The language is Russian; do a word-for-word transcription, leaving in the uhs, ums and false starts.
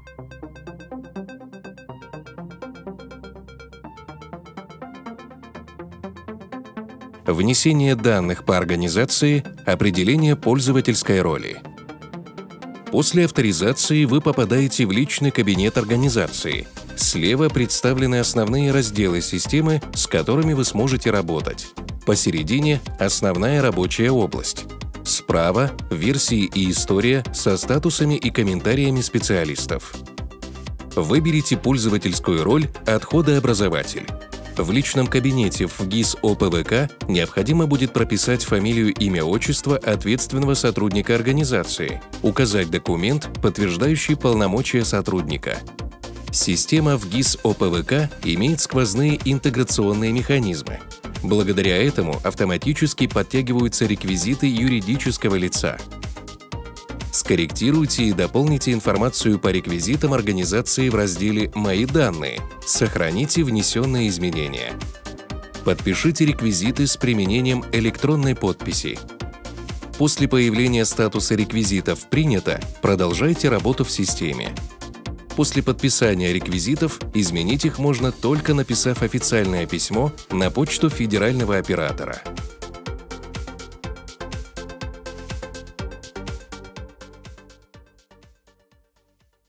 Внесение данных по организации, определение пользовательской роли. После авторизации вы попадаете в личный кабинет организации. Слева представлены основные разделы системы, с которыми вы сможете работать. Посередине – основная рабочая область. Справа – версии и история со статусами и комментариями специалистов. Выберите пользовательскую роль «Отходообразователь». В личном кабинете в ГИС О П В К необходимо будет прописать фамилию, имя, отчество ответственного сотрудника организации, указать документ, подтверждающий полномочия сотрудника. Система в ГИС О П В К имеет сквозные интеграционные механизмы. Благодаря этому автоматически подтягиваются реквизиты юридического лица. Скорректируйте и дополните информацию по реквизитам организации в разделе «Мои данные». Сохраните внесенные изменения. Подпишите реквизиты с применением электронной подписи. После появления статуса реквизитов «Принято» продолжайте работу в системе. После подписания реквизитов изменить их можно только написав официальное письмо на почту федерального оператора.